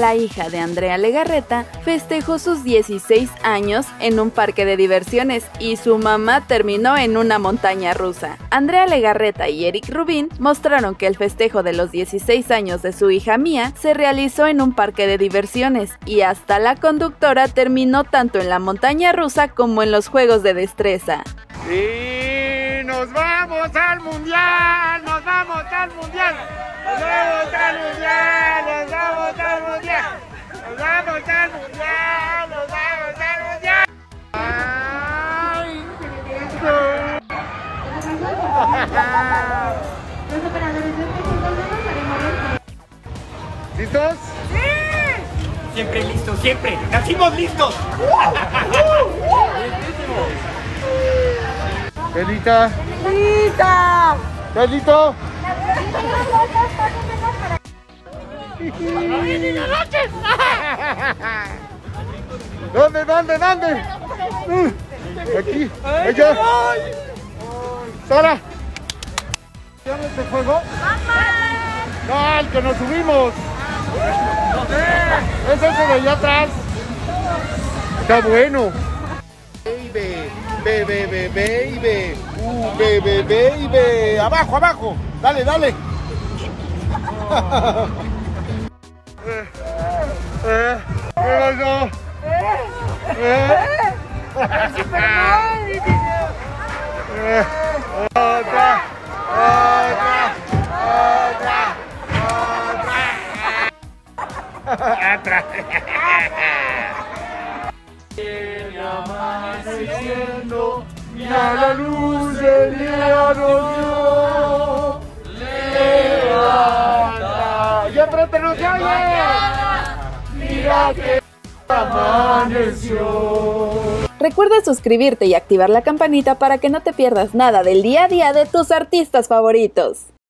La hija de Andrea Legarreta festejó sus 16 años en un parque de diversiones y su mamá terminó en una montaña rusa. Andrea Legarreta y Eric Rubin mostraron que el festejo de los 16 años de su hija Mía se realizó en un parque de diversiones y hasta la conductora terminó tanto en la montaña rusa como en los juegos de destreza. ¡Y nos vamos al mundial! ¡Nos vamos al mundial! ¡Nos vamos al mundial! ¡Nos vamos al mundial! ¡Nos vamos al mundial! ¡Nos vamos al mundial! ¡Ay! ¿Listos? ¡Sí! Siempre listos, siempre. ¡Nacimos listos! ¿Lista? ¡Lista! ¿Estás listo? ¿Dónde? Aquí, allá. Sara. ¿Llamas este juego? No, el que nos subimos. Es ese de allá atrás. Está bueno. Baby. Abajo. Dale. ¿Qué pasó? Otra. Viene amaneciendo, mira la luz del día nos dio. Levanta, y enfrente no se oye. Mira que amaneció. Recuerda suscribirte y activar la campanita para que no te pierdas nada del día a día de tus artistas favoritos.